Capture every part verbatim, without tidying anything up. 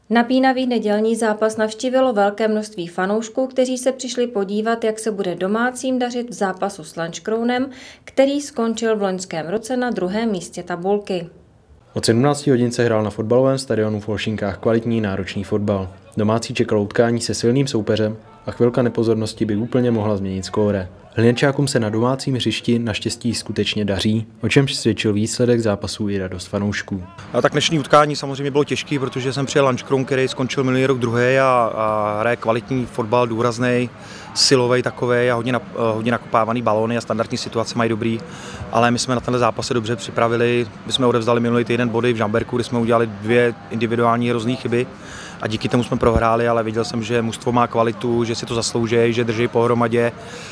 Napínavý nedělní zápas navštívilo velké množství fanoušků, kteří se přišli podívat, jak se bude domácím dařit v zápasu s Lanškrounem, který skončil v loňském roce na druhém místě tabulky. Od sedmnácti hodin se hrál na fotbalovém stadionu v Olšinkách kvalitní náročný fotbal. Domácí čekalo utkání se silným soupeřem a chvilka nepozornosti by úplně mohla změnit skóre. Hlinečákům se na domácím hřišti naštěstí skutečně daří, o čemž svědčil výsledek zápasů i radost fanoušků. A tak dnešní utkání samozřejmě bylo těžké, protože jsem přijel Lanškroun, který skončil minulý rok druhý a, a hraje kvalitní fotbal, důrazný, silový takový a hodně, na, hodně nakopávaný balóny a standardní situace mají dobrý, ale my jsme na tenhle zápas se dobře připravili. My jsme odevzdali minulý týden body v Žamberku, kde jsme udělali dvě individuální hrozný chyby a díky tomu jsme prohráli, ale viděl jsem, že mužstvo má kvalitu, že si to zaslouží, že drží pohromadě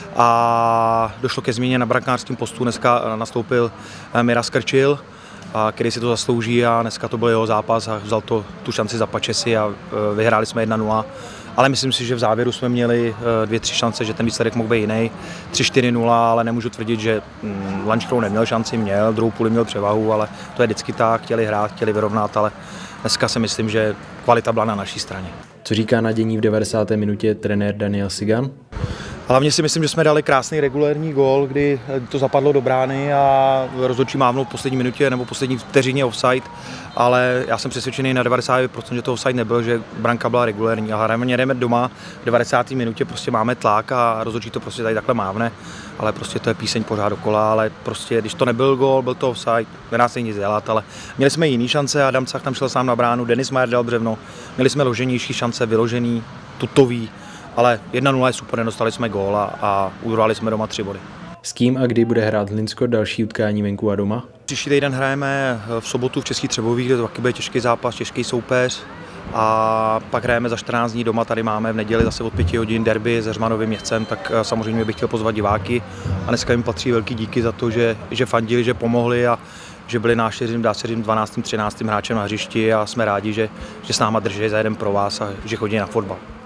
a došlo ke změně na brankářském postu. Dneska nastoupil Miras Krčil, který si to zaslouží a dneska to byl jeho zápas a vzal to, tu šanci za Pačesi a vyhráli jsme jedna nula. Ale myslím si, že v závěru jsme měli dvě, tři šance, že ten výsledek mohl být jiný. tři čtyři nula, ale nemůžu tvrdit, že Lanškroun neměl šanci, měl, druhou půli měl převahu, ale to je vždycky tak, chtěli hrát, chtěli vyrovnat, ale dneska si myslím, že kvalita byla na naší straně. Co říká na dění v devadesáté minutě trenér Daniel Sigan? Hlavně si myslím, že jsme dali krásný regulérní gól, kdy to zapadlo do brány a rozhodčí mávnul v poslední minutě nebo poslední vteřině offside, ale já jsem přesvědčený na devadesát devět procent, že to offside nebyl, že branka byla regulérní a hrajeme jdeme doma v devadesáté minutě, prostě máme tlak a rozhodčí to prostě tady takhle mávne, ale prostě to je píseň pořád dokola, ale prostě když to nebyl gól, byl to offside, nedá se nic dělat, ale měli jsme jiný šance, Adam Cach tam šel sám na bránu, Denis Majer dal břevno, měli jsme loženější šance, vyložený, tutový. Ale jedna nula je super, nedostali jsme gól a, a urvali jsme doma tři body. S kým a kdy bude hrát Hlinsko další utkání venku a doma? Příští týden hrajeme v sobotu v Českých Třebových, kde to taky bude těžký zápas, těžký soupeř. A pak hrajeme za čtrnáct dní doma, tady máme v neděli zase od pěti hodin derby s Heřmanovým Městcem, tak samozřejmě bych chtěl pozvat diváky. A dneska jim patří velký díky za to, že, že fandili, že pomohli a že byli náštěřím, dá se říct, dvanáctým třináctým hráčem na hřišti a jsme rádi, že, že s náma drží za jeden pro vás a že chodí na fotbal.